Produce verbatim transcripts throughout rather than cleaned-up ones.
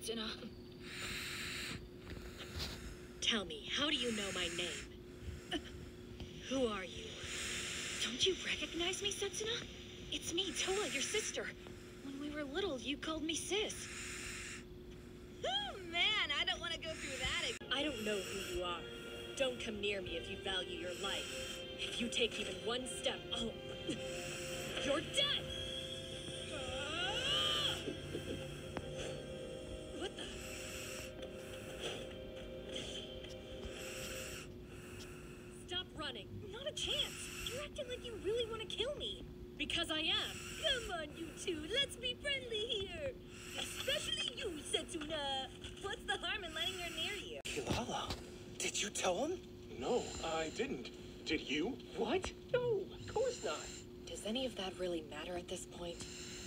Setsuna. Tell me, how do you know my name? Who are you? Don't you recognize me, Setsuna? It's me, Toa, your sister. When we were little, you called me sis. Oh, man, I don't want to go through that again. I don't know who you are. Don't come near me if you value your life. If you take even one step, I'll... You're dead! Ah! What the... Stop running. Not a chance. You're acting like you really want to kill me. Because I am. Come on, you two. Let's be friendly here. Especially you, Setsuna. What's the harm in letting her near you? Kilala, did you tell him? No, I didn't. Did you? What? No, of course not. Does any of that really matter at this point?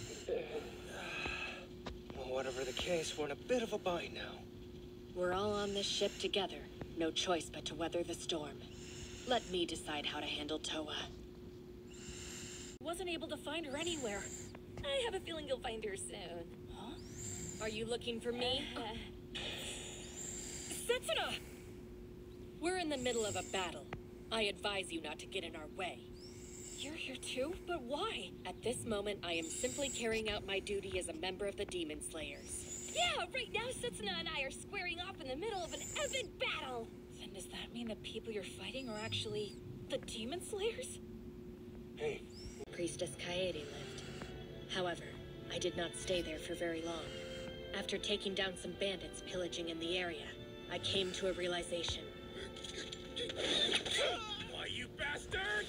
Well, whatever the case, we're in a bit of a bind now. We're all on this ship together. No choice but to weather the storm. Let me decide how to handle Toa. Wasn't able to find her anywhere. I have a feeling you'll find her soon. Huh? Are you looking for me? Uh, Setsuna! We're in the middle of a battle. I advise you not to get in our way. You're here too? But why? At this moment, I am simply carrying out my duty as a member of the Demon Slayers. Yeah, right now Setsuna and I are squaring off in the middle of an epic battle. Then does that mean the people you're fighting are actually the Demon Slayers? Hey. Priestess Kaede lived. However, I did not stay there for very long. After taking down some bandits pillaging in the area, I came to a realization. Why, you bastard!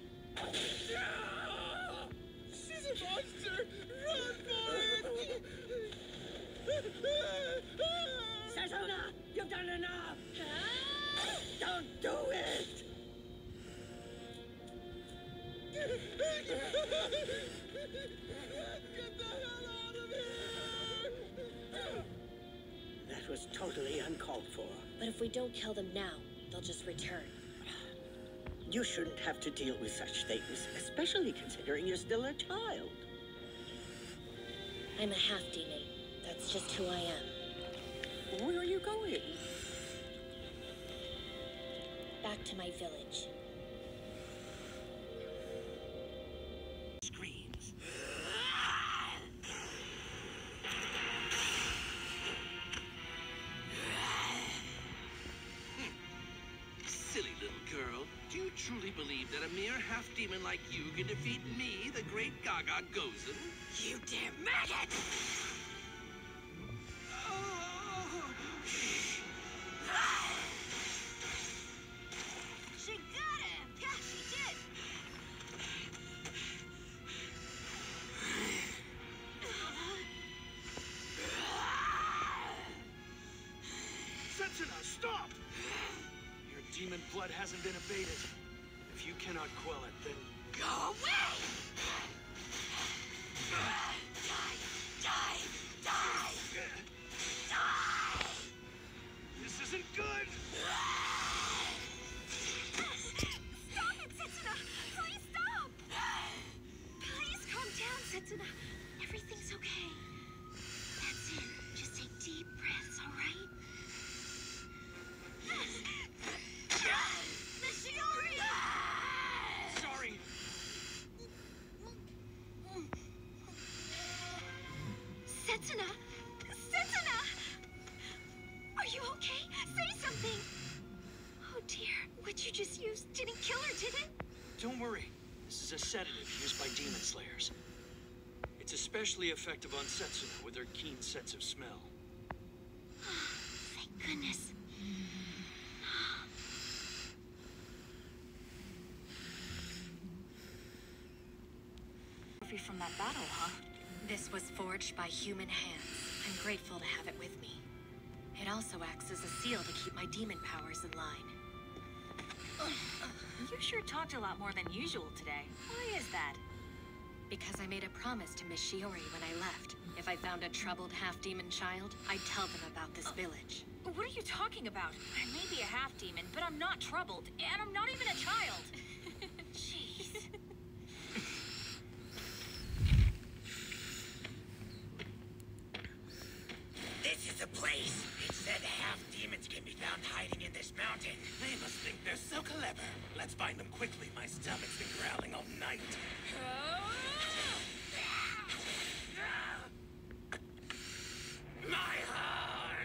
She's a monster! Run for it! Setsuna, you've done enough! Don't do it! Get the hell out of here! That was totally uncalled for. But if we don't kill them now, they'll just return. You shouldn't have to deal with such things, especially considering you're still a child. I'm a half-demon. That's just who I am. Where are you going? Back to my village. Screams. Silly little girl, do you truly believe that a mere half-demon like you can defeat me, the great Gaga Gozen? You damn maggot! She got him! Yeah, she did! Setsuna, stop! Your demon blood hasn't been abated. If you cannot quell it, then... Go away! Die! Die! Die! Die! This isn't good! Stop it, Setsuna! Please stop! Please calm down, Setsuna. Everything's okay. That's it. Just take deep breaths, all right? Mishiori! Sorry! Setsuna! Setsuna! Are you okay? Say something! Oh dear, what you just used didn't kill her, did it? Don't worry. This is a sedative used by demon slayers. It's especially effective on Setsuna with her keen sense of smell. Thank goodness. From that battle, huh? This was forged by human hands. I'm grateful to have it with me. It also acts as a seal to keep my demon powers in line. You sure talked a lot more than usual today. Why is that? Because I made a promise to Miss Shiori when I left. If I found a troubled half-demon child, I'd tell them about this village. What are you talking about? I may be a half-demon, but I'm not troubled, and I'm not even a child. Jeez. This is a Let's find them quickly. My stomach's been growling all night. My heart!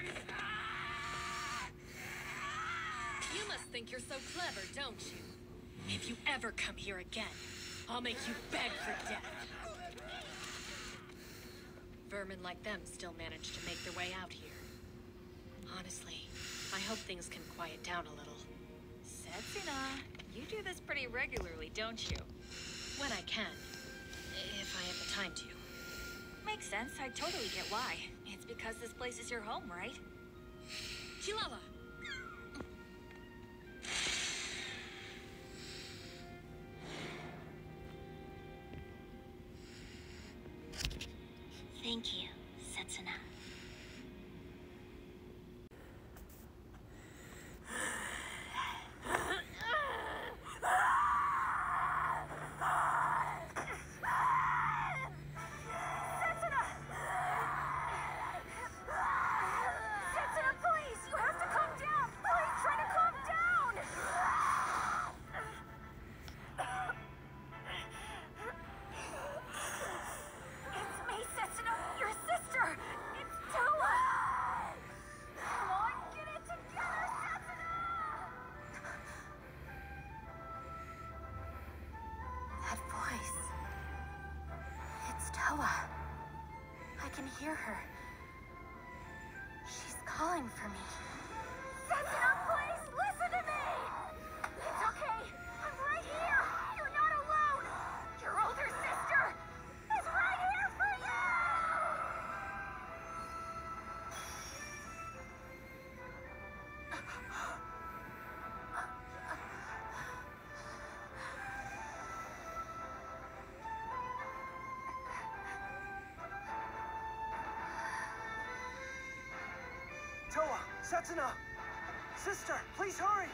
You must think you're so clever, don't you? If you ever come here again, I'll make you beg for death. Vermin like them still manage to make their way out here. Honestly, I hope things can quiet down a little. Setsuna, you do this pretty regularly, don't you? When I can. If I have the time to. Makes sense. I totally get why. It's because this place is your home, right? Chilala! Thank you, Setsuna. I can hear her. She's calling for me. Setsuna, please listen to me! It's okay. I'm right here. You're not alone. Your older sister is right here for you! Toa, Setsuna! Sister, please hurry!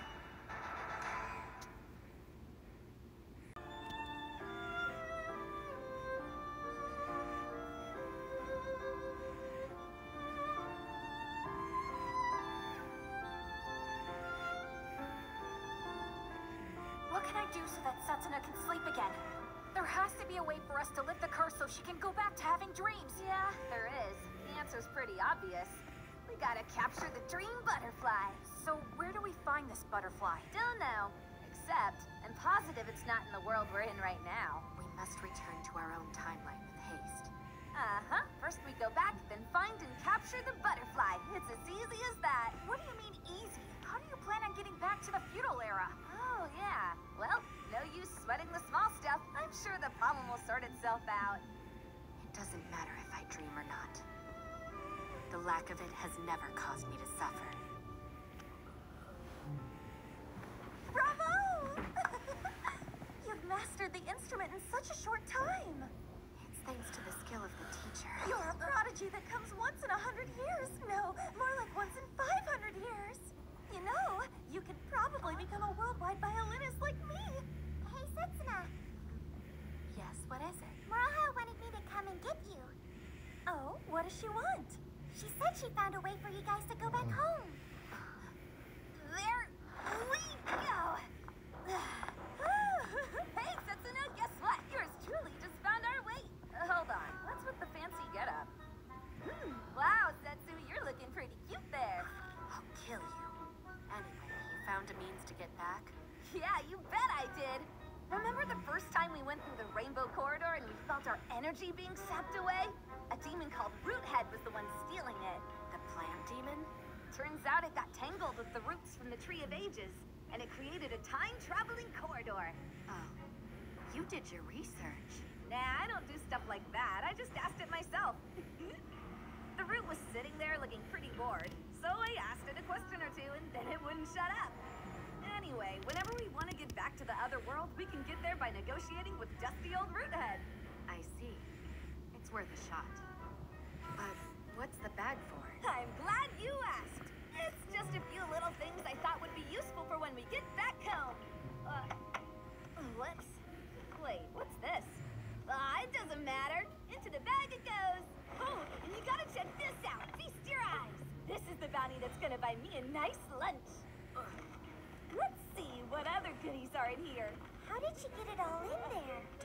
What can I do so that Setsuna can sleep again? There has to be a way for us to lift the curse so she can go back to having dreams. Yeah, there is. The answer's pretty obvious. We gotta capture the dream butterfly. So where do we find this butterfly? Don't know. Except, I'm positive it's not in the world we're in right now. We must return to our own timeline with haste. Uh-huh. First we go back, then find and capture the butterfly. It's as easy as that. What do you mean easy? How do you plan on getting back to the feudal era? Oh, yeah. Well, no use sweating the small stuff. I'm sure the problem will sort itself out. It doesn't matter if I dream or not. The lack of it has never caused me to suffer. Bravo! You've mastered the instrument in such a short time. It's thanks to the skill of the teacher. You're a prodigy that comes once in a hundred years. No, more like once in five hundred years. You know, you could probably become a worldwide violinist like me. Hey, Setsuna. Yes, what is it? Maraha wanted me to come and get you. Oh, what does she want? She said she found a way for you guys to go back home. There we go. Hey, Setsuna, guess what? Yours truly just found our way. Uh, hold on, what's with the fancy getup? Hmm. Wow, Setsu, you're looking pretty cute there. I'll kill you. Anyway, you found a means to get back? Yeah, you bet I did. Remember the first time we went through the Rainbow Corridor and we felt our energy being sapped away? A demon called Roothead was the one stealing it. The plant demon? Turns out it got tangled with the roots from the Tree of Ages, and it created a time-traveling corridor. Oh, you did your research. Nah, I don't do stuff like that. I just asked it myself. The root was sitting there looking pretty bored, so I asked it a question or two, and then it wouldn't shut up. Anyway, whenever we want to get back to the other world, we can get there by negotiating with dusty old Roothead. I see. It's worth a shot. But what's the bag for? I'm glad you asked. It's just a few little things I thought would be useful for when we get back home. Uh, whoops. Wait, what's this? Ah, it doesn't matter. Into the bag it goes. Oh, and you gotta check this out. Feast your eyes. This is the bounty that's gonna buy me a nice lunch. Let's see what other goodies are in did she get it all in there?